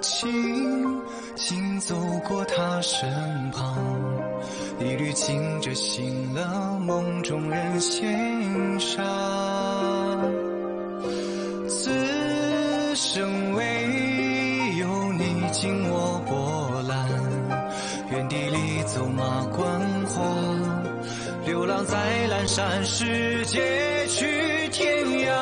情，行走过他身旁，一缕情着醒了梦中人心上。此生唯有你经我波澜，原地里走马观花，流浪在阑珊世界去天涯。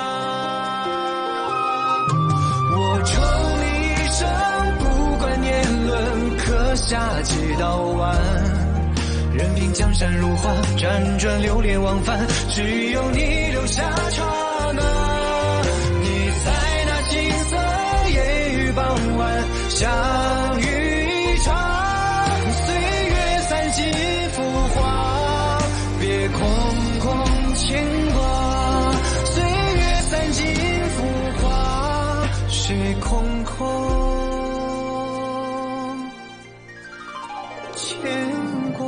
我宠你一生，不管年轮，刻下街道弯，任凭江山如画，辗转流连忘返，只有你留下刹那。你在那金色夜雨傍晚相遇一场，岁月散尽浮华，别空空牵挂，岁月散尽浮华，谁空空牵挂。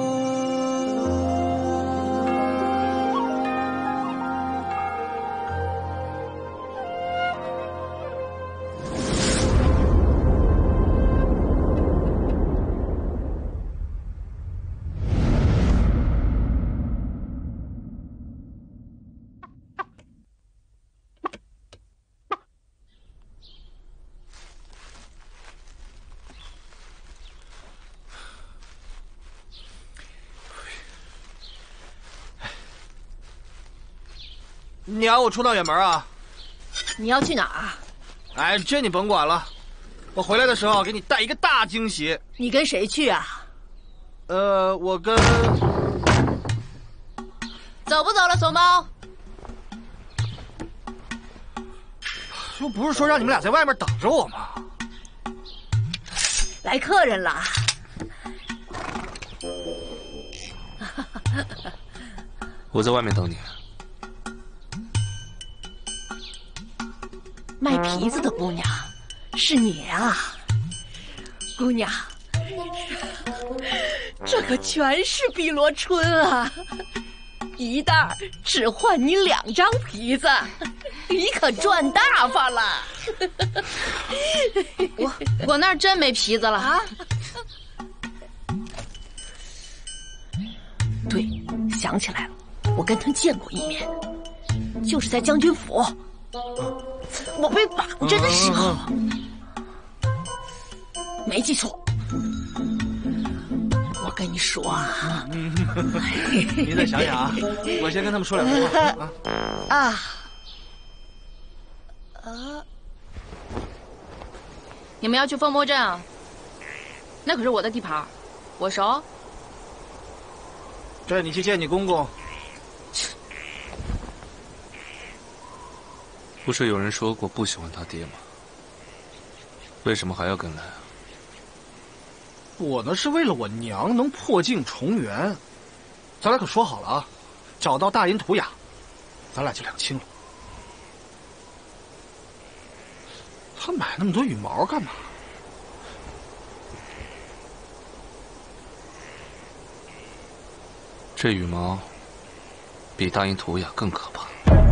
你要我出趟远门啊？ 你要去哪儿？ 哎，这你甭管了，我回来的时候给你带一个大惊喜。 你跟谁去啊？ 我跟…… 走不走了，怂包？ 又不是说让你们俩在外面等着我吗？ 来客人了。 我在外面等你。 卖皮子的姑娘，是你啊，姑娘，这可全是碧螺春啊！一袋只换你2张皮子，你可赚大发了。 我那儿真没皮子了啊！ 对，想起来了，我跟他见过一面，就是在将军府。我被绑着的时候，没记错。我跟你说啊， 你再想想啊，我先跟他们说2句话啊。 你们要去风波镇啊？那可是我的地盘，我熟。 这你去见你公公。 不是有人说过不喜欢他爹吗？为什么还要跟来啊？ 我呢是为了我娘能破镜重圆，咱俩可说好了啊，找到大银图雅，咱俩就两清了。他买那么多羽毛干嘛？ 这羽毛比大银图雅更可怕。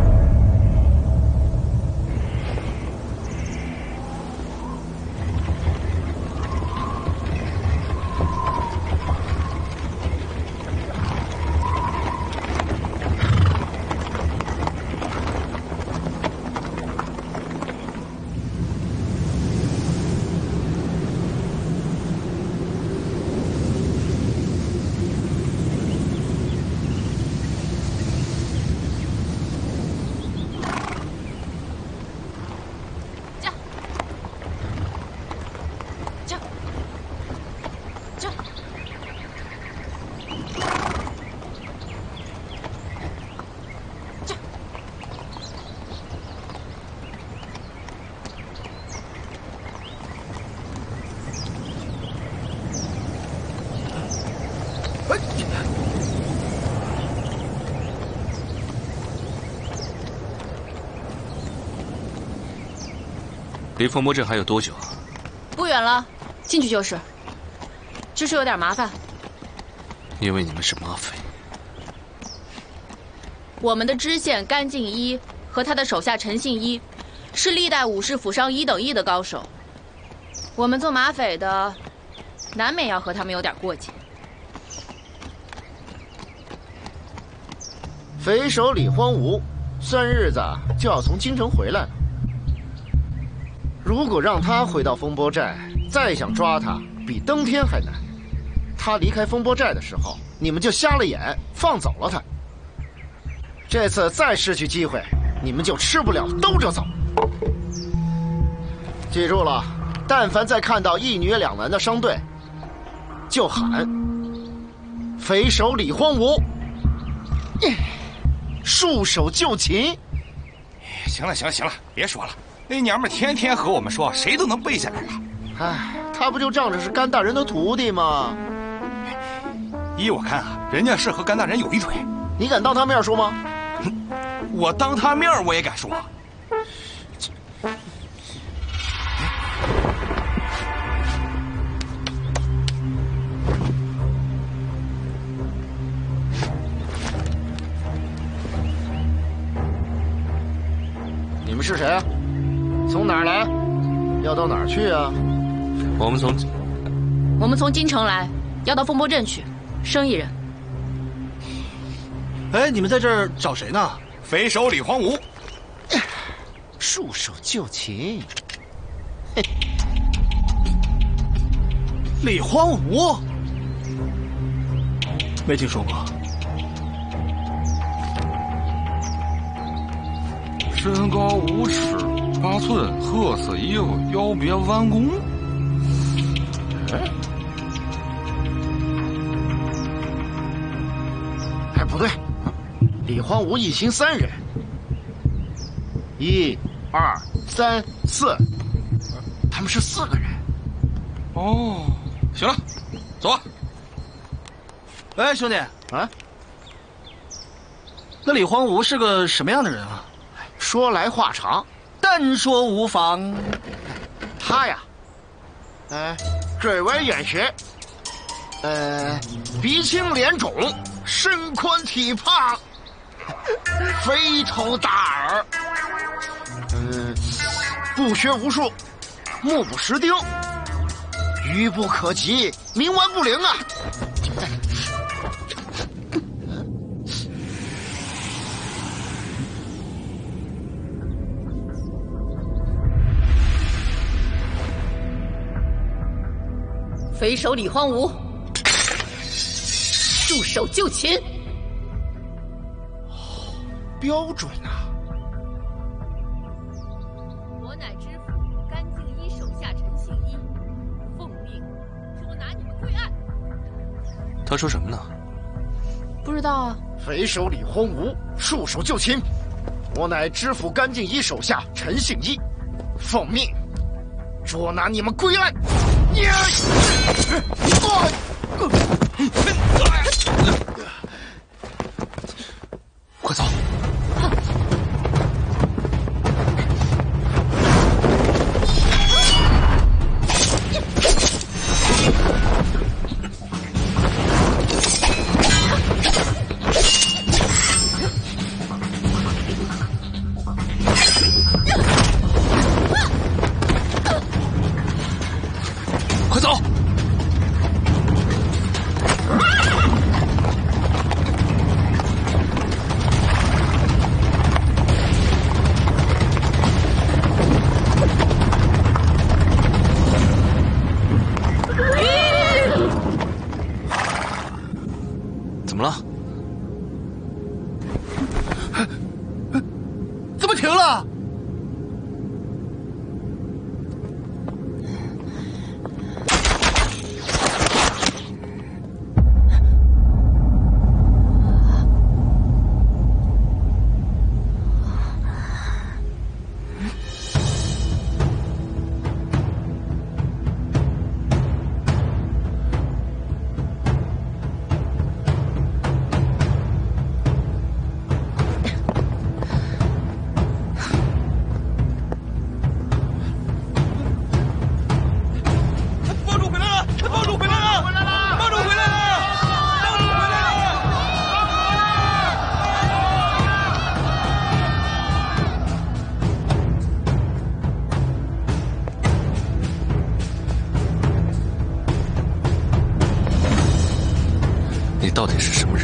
离风波镇还有多久啊？ 不远了，进去就是。只是有点麻烦。 因为你们是马匪。 我们的知县甘敬一和他的手下陈信一，是历代武士府上1等1的高手。 我们做马匪的，难免要和他们有点过节。 匪首李荒芜，算日子就要从京城回来了。如果让他回到风波寨，再想抓他，比登天还难。他离开风波寨的时候，你们就瞎了眼，放走了他。这次再失去机会，你们就吃不了兜着走。记住了，但凡再看到一女两男的商队，就喊匪首李荒芜，束手就擒。 行了，别说了。那娘们天天和我们说，谁都能背下来了。 哎，他不就仗着是甘大人的徒弟吗？ 依我看啊，人家是和甘大人有一腿。 你敢当他面说吗？ 我当他面我也敢说。 你们是谁啊？从哪儿来？要到哪儿去啊？ 我们从京城来，要到风波镇去，生意人。 哎，你们在这儿找谁呢？ 匪首李荒芜， 束手就擒。 李荒芜，没听说过。 身高5尺8寸，褐色衣服，腰别弯弓。 哎，不对，李荒芜一行3人，1、2、3、4，他们是4个人。 哦，行了，走吧。 哎，兄弟啊， 那李荒芜是个什么样的人啊？ 说来话长， 但说无妨。 他呀，嘴为眼斜，鼻青脸肿，身宽体胖，肥头大耳，不学无术，目不识丁，愚不可及，冥顽不灵啊！ 匪首李荒芜，束手就擒。 标准啊！ 我乃知府甘敬一手下陈信一，奉命捉拿你们归案。 他说什么呢？ 不知道啊。 匪首李荒芜，束手就擒。我乃知府甘敬一手下陈信一，奉命捉拿你们归案。 快走！快走！怎么了？ 怎么停了？ 你到底是什么人？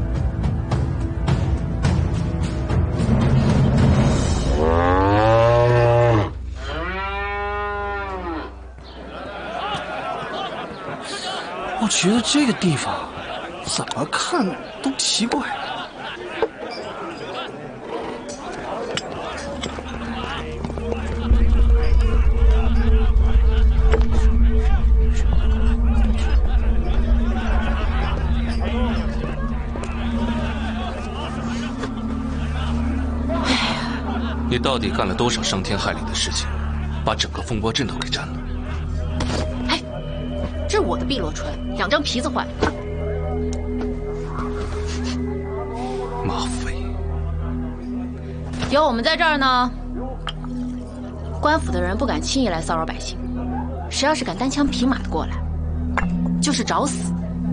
我觉得这个地方怎么看都奇怪。 你到底干了多少伤天害理的事情，把整个风波镇都给占了？ 哎，这是我的碧螺春，2张皮子坏了。 马匪， 有我们在这儿呢，官府的人不敢轻易来骚扰百姓，谁要是敢单枪匹马的过来，就是找死。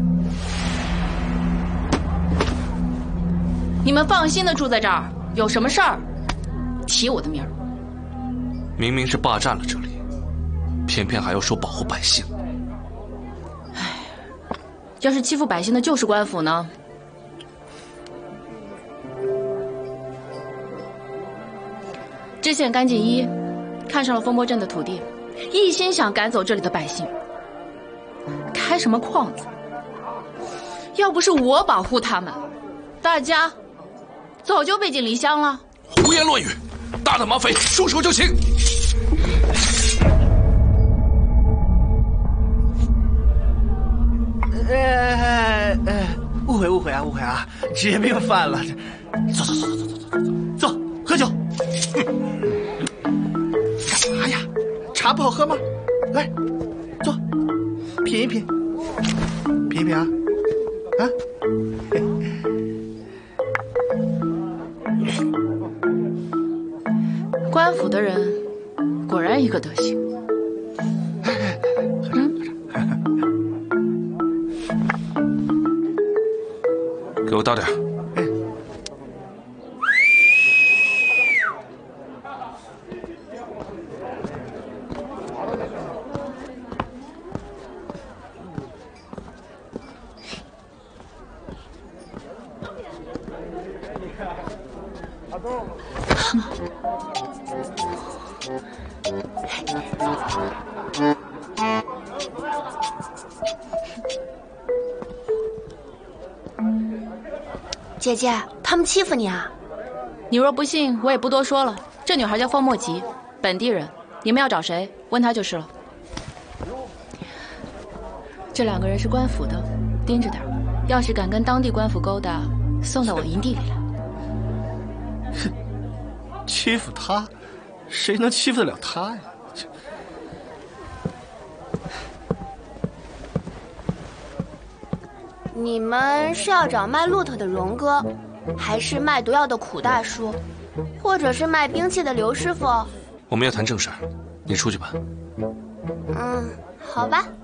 你们放心的住在这儿，有什么事儿提我的名儿。 明明是霸占了这里，偏偏还要说保护百姓。 唉，要是欺负百姓的就是官府呢？知县甘进一看上了风波镇的土地，一心想赶走这里的百姓。开什么矿子？要不是我保护他们，大家早就背井离乡了。 胡言乱语！大胆马匪，束手就擒！ 误会啊！职业病犯了。走，喝酒。干嘛呀？茶不好喝吗？来，坐，品一品啊！啊！ 官府的人果然一个德行。 给我倒点。 姐姐，他们欺负你啊？ 你若不信，我也不多说了。这女孩叫方墨吉，本地人。你们要找谁，问她就是了。这2个人是官府的，盯着点，要是敢跟当地官府勾搭，送到我营地里来。 哼，欺负他，谁能欺负得了他呀？ 你们是要找卖骆驼的荣哥，还是卖毒药的苦大叔，或者是卖兵器的刘师傅？ 我们要谈正事儿，你出去吧。 好吧。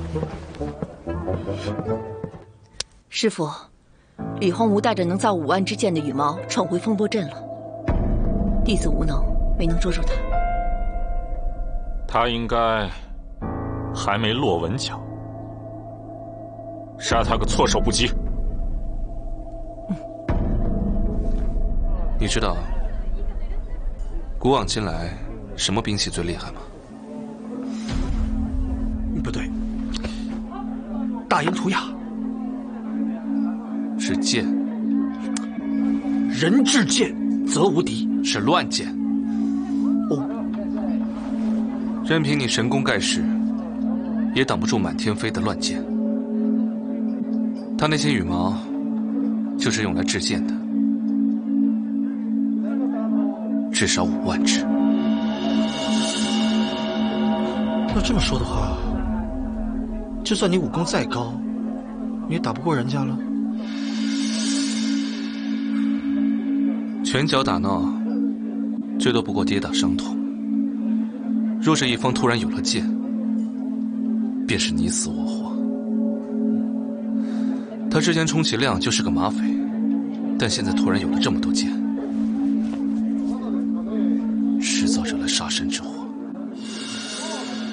师傅，李荒芜带着能造5万支箭的羽毛闯回风波镇了，弟子无能，没能捉住他。 他应该还没落稳脚。杀他个措手不及。 你知道古往今来什么兵器最厉害吗？ 不对，大银图雅是剑。 人至剑则无敌， 是乱剑。 哦， 任凭你神功盖世，也挡不住满天飞的乱箭。他那些羽毛就是用来制剑的，至少5万只。 要这么说的话，就算你武功再高，你也打不过人家了。 拳脚打闹，最多不过跌打伤痛。若是一方突然有了剑，便是你死我活。他之前充其量就是个马匪，但现在突然有了这么多剑，迟早惹来杀身之祸。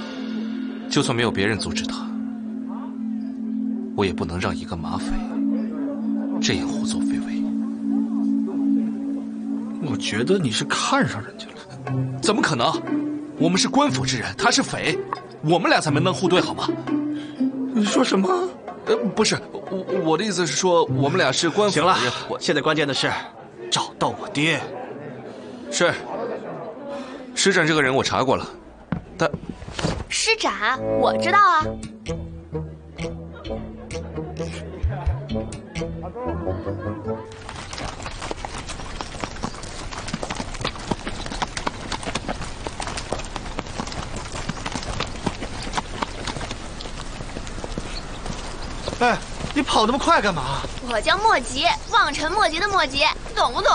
就算没有别人阻止他，我也不能让一个马匪这样胡作非为。 我觉得你是看上人家了。 怎么可能？我们是官府之人，他是匪，我们俩才门当户对，好吗？ 你说什么？ 不是，我的意思是说，我们俩是官府行了的人。 现在关键的是找到我爹。 是，施展这个人我查过了，但施展我知道啊。 哎，你跑那么快干嘛？ 我叫莫急，望尘莫及的莫急，懂不懂？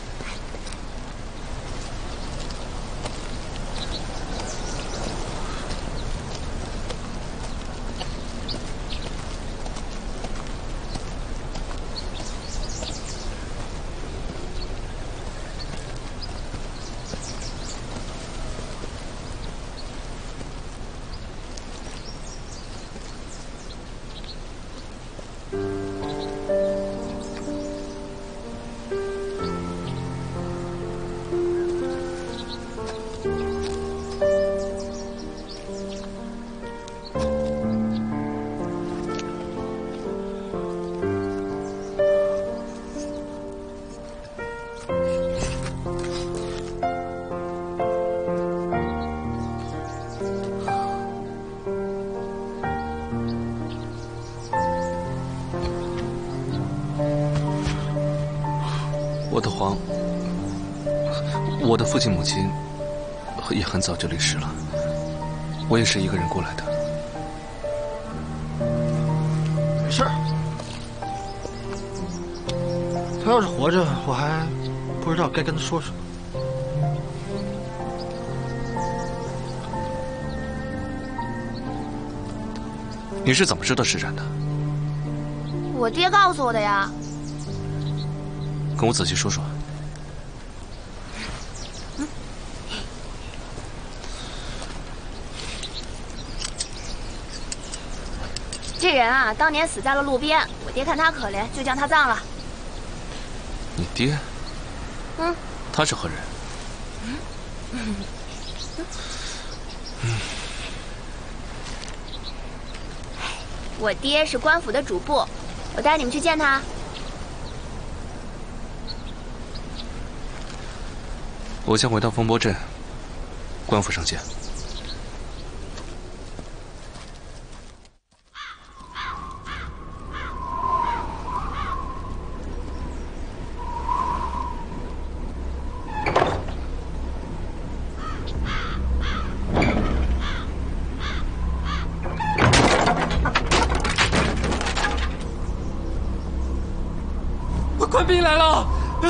我的皇，我的父亲母亲也很早就离世了，我也是一个人过来的。 没事儿，他要是活着，我还不知道该跟他说什么。 你是怎么知道施展的？ 我爹告诉我的呀。 跟我仔细说说。 这人啊，当年死在了路边，我爹看他可怜，就将他葬了。 你爹？ 嗯。 他是何人？ 我爹是官府的主簿，我带你们去见他。 我先回到风波镇，官府上见。 官兵来了！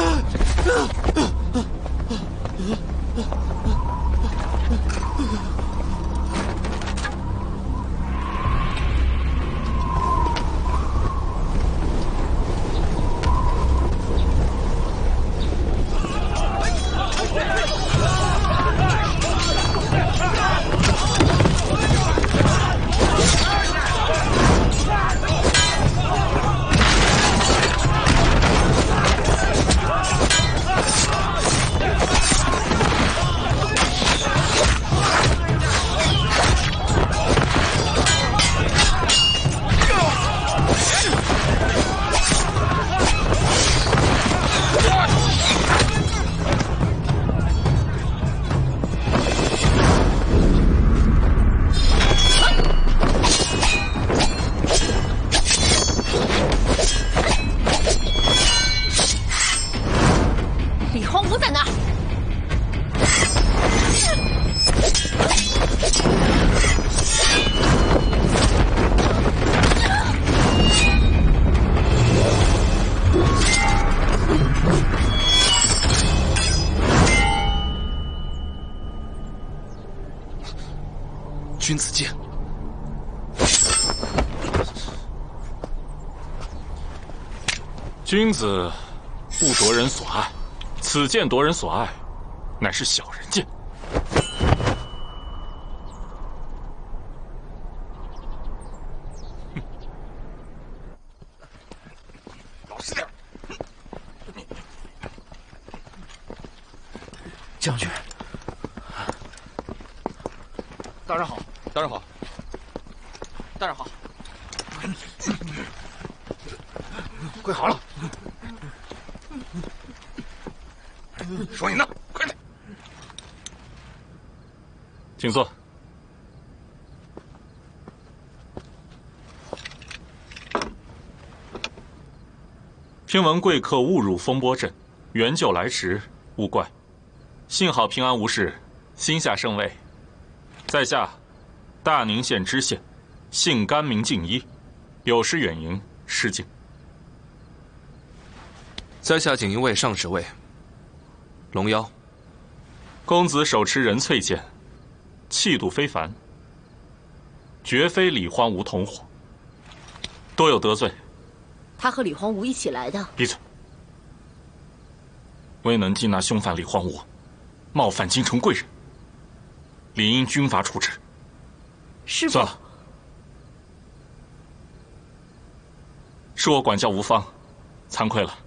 君子剑。 君子不夺人所爱，此剑夺人所爱，乃是小人剑。 老实点。 将军，大人好， 大人好， 大人好，跪好了。 说你呢，快点， 请坐。听闻贵客误入风波镇，援救来迟，勿怪。幸好平安无事，心下甚慰。在下大宁县知县，姓甘名敬一，有失远迎，失敬。 在下锦衣卫上侍卫龙妖。 公子手持人淬剑，气度非凡，绝非李荒芜同伙，多有得罪。 他和李荒芜一起来的。 闭嘴！未能缉拿凶犯李荒芜，冒犯京城贵人，理应军法处置。 师父， 算了，是我管教无方，惭愧了。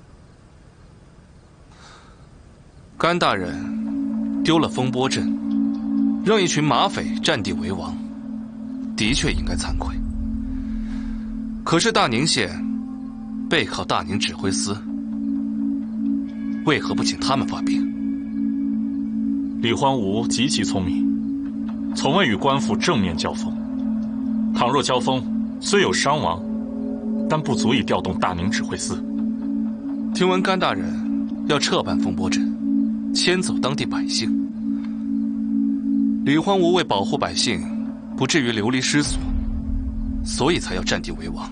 甘大人丢了风波镇，让一群马匪占地为王，的确应该惭愧。可是大宁县背靠大宁指挥司，为何不请他们发兵？ 李荒芜极其聪明，从未与官府正面交锋。倘若交锋，虽有伤亡，但不足以调动大宁指挥司。 听闻甘大人要撤办风波镇，迁走当地百姓。李荒芜为保护百姓，不至于流离失所，所以才要占地为王。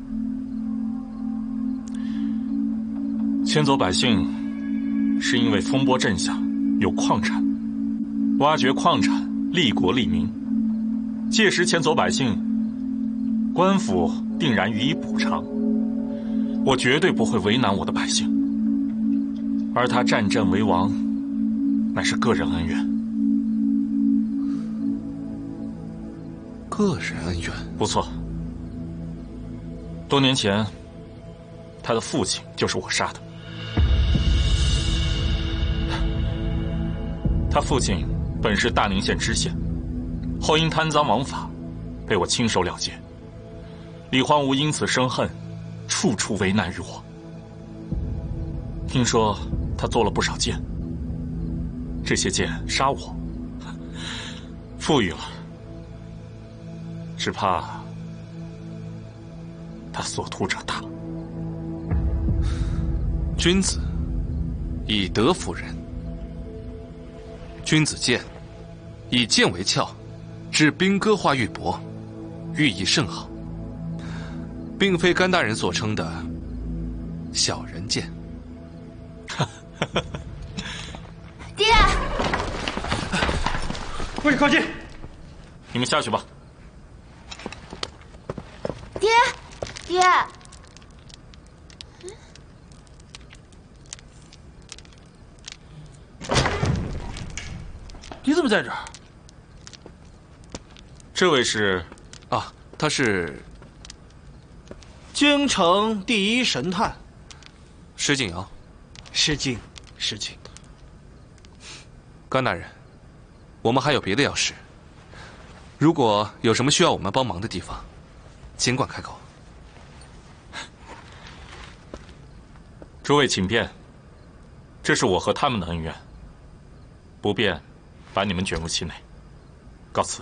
迁走百姓，是因为风波镇下有矿产，挖掘矿产利国利民。届时迁走百姓，官府定然予以补偿。我绝对不会为难我的百姓。而他占镇为王，乃是个人恩怨。 个人恩怨？ 不错。多年前，他的父亲就是我杀的。他父亲本是大宁县知县，后因贪赃枉法，被我亲手了结。李荒芜因此生恨，处处为难于我。听说他做了不少剑，这些剑杀我，富裕了，只怕他所图者大。 君子以德服人。君子剑，以剑为鞘，治兵戈化玉帛，寓意甚好，并非甘大人所称的小人剑。 爹， 不许靠近！你们下去吧。 爹，爹。 你怎么在这儿？ 这位是， 他是京城第一神探施敬尧。 失敬，失敬。 甘大人，我们还有别的要事，如果有什么需要我们帮忙的地方，尽管开口。 诸位请便，这是我和他们的恩怨，不便把你们卷入其内。告辞。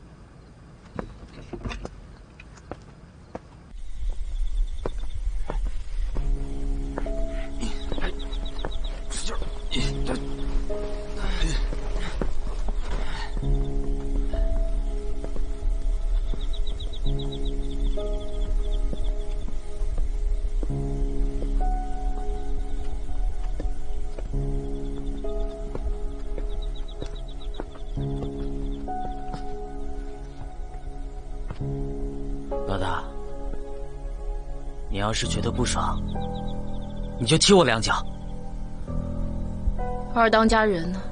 老大，你要是觉得不爽，你就踢我2脚。 二当家人呢？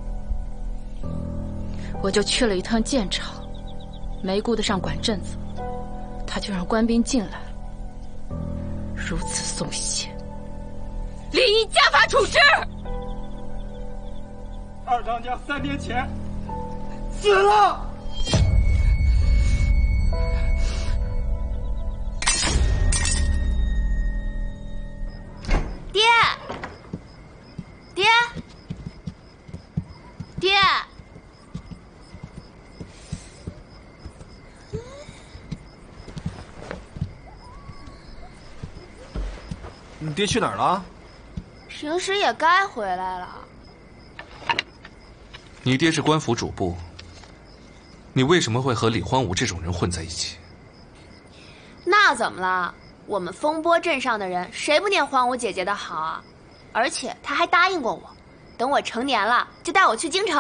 我就去了一趟剑场，没顾得上管镇子，他就让官兵进来了，如此松懈，理应家法处置。 二当家3年前死了。 爹，爹，爹。 你爹去哪儿了？ 平时也该回来了。 你爹是官府主簿，你为什么会和李荒武这种人混在一起？ 那怎么了？我们风波镇上的人谁不念荒武姐姐的好啊？而且他还答应过我，等我成年了就带我去京城。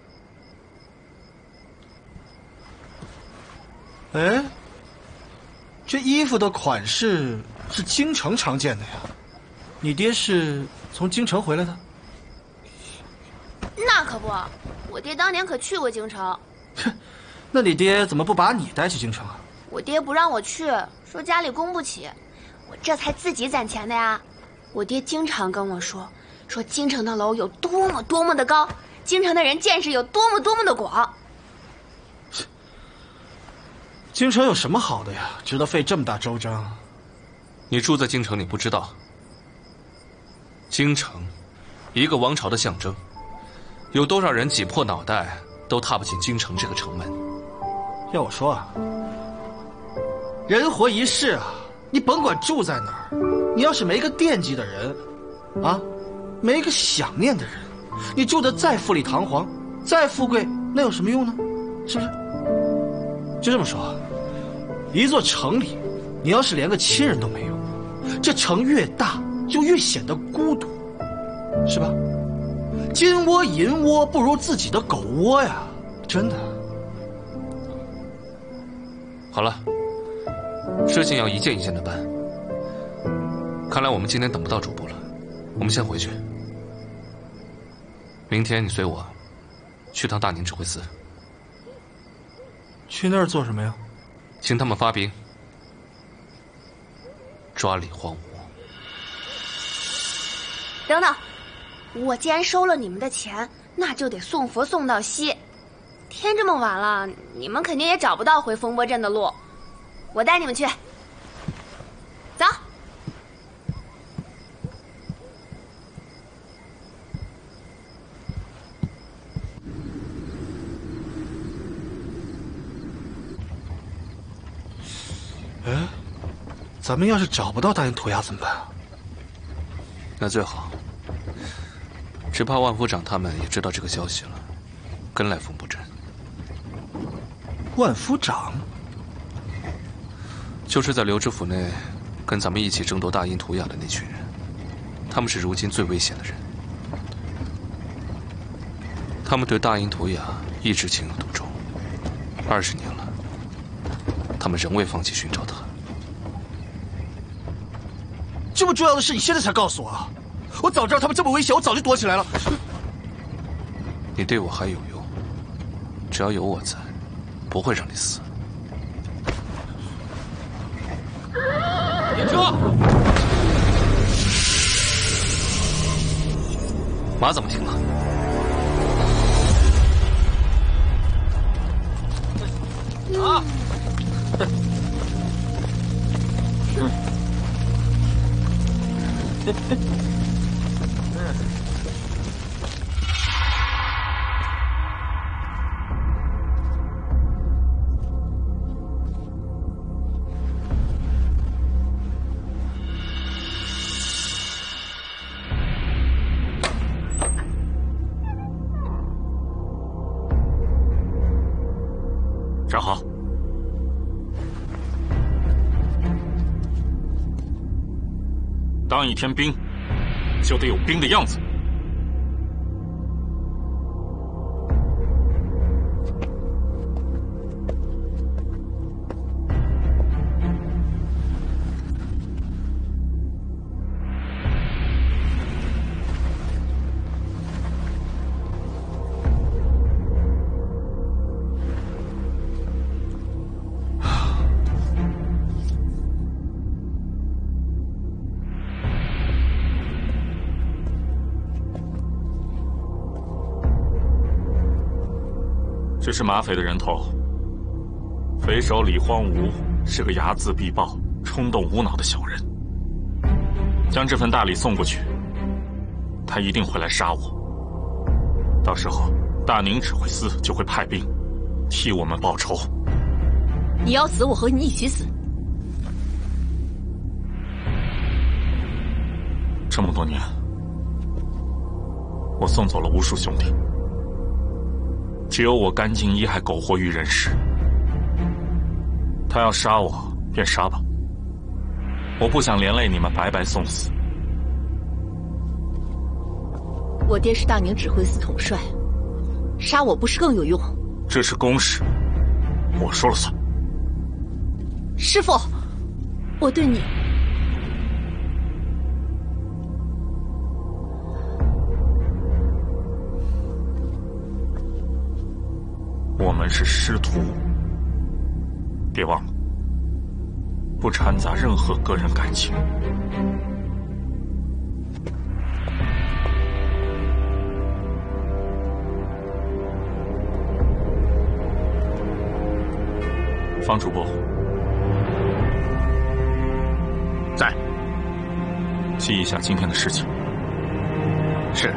哎，这衣服的款式是京城常见的呀。你爹是从京城回来的？ 那可不，我爹当年可去过京城。 那你爹怎么不把你带去京城啊？ 我爹不让我去，说家里供不起，我这才自己攒钱的呀。我爹经常跟我说京城的楼有多么多么的高，京城的人见识有多么多么的广。 京城有什么好的呀？值得费这么大周章？ 你住在京城，你不知道。京城，一个王朝的象征，有多少人挤破脑袋都踏不进京城这个城门。 要我说啊，人活一世啊，你甭管住在哪儿，你要是没个惦记的人，啊，没个想念的人，你住得再富丽堂皇，再富贵，那有什么用呢？是不是？就这么说，一座城里，你要是连个亲人都没有，这城越大就越显得孤独，是吧？金窝银窝不如自己的狗窝呀，真的。 好了，事情要一件一件的办。看来我们今天等不到主簿了，我们先回去。明天你随我去趟大宁指挥司。 去那儿做什么呀？ 请他们发兵抓李荒武。 等等，我既然收了你们的钱，那就得送佛送到西。天这么晚了，你们肯定也找不到回风波镇的路，我带你们去。走。 哎，咱们要是找不到大英涂鸦怎么办啊？ 那最好，只怕万夫长他们也知道这个消息了，跟来风波镇。 万夫长就是在刘知府内跟咱们一起争夺大英图雅的那群人，他们是如今最危险的人。他们对大英图雅一直情有独钟，20年了，他们仍未放弃寻找他。 这么重要的事，你现在才告诉我啊！我早知道他们这么危险，我早就躲起来了。 你对我还有用，只要有我在，不会让你死。 停车！ 马怎么停了？ 啊！ 站好。当一天兵，就得有兵的样子。 这是马匪的人头。匪首李荒芜是个睚眦必报、冲动无脑的小人。将这份大礼送过去，他一定会来杀我。到时候，大宁指挥司就会派兵替我们报仇。 你要死，我和你一起死。 这么多年，我送走了无数兄弟，只有我甘敬一还苟活于人世。他要杀我，便杀吧，我不想连累你们白白送死。 我爹是大宁指挥司统帅，杀我不是更有用？ 这是公事，我说了算。 师父，我对你…… 我们是师徒，别忘了，不掺杂任何个人感情。方主簿在， 记一下今天的事情。 是。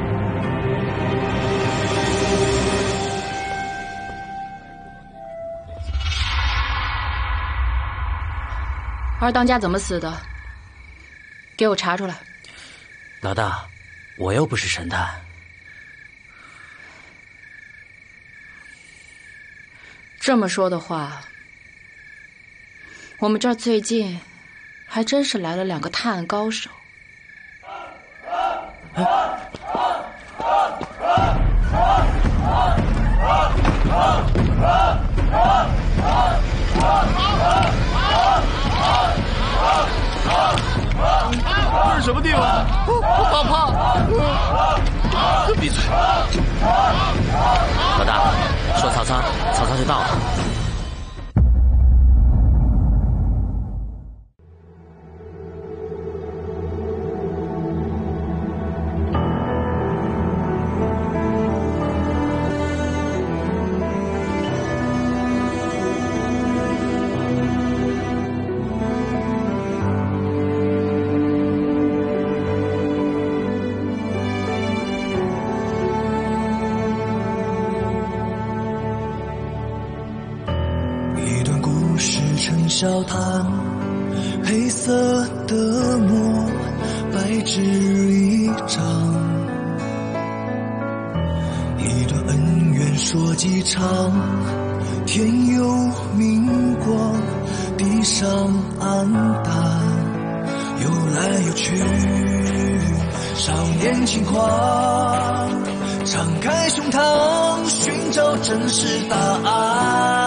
二当家怎么死的？给我查出来。 老大，我又不是神探。 这么说的话，我们这儿最近还真是来了2个探案高手。 这是什么地方？我好怕！闭嘴！ 老大，说曹操，曹操就到了。 笑谈黑色的墨，白纸一张，一段恩怨说几场，天有明光，地上暗淡，游来游去，少年轻狂，敞开胸膛，寻找真实答案。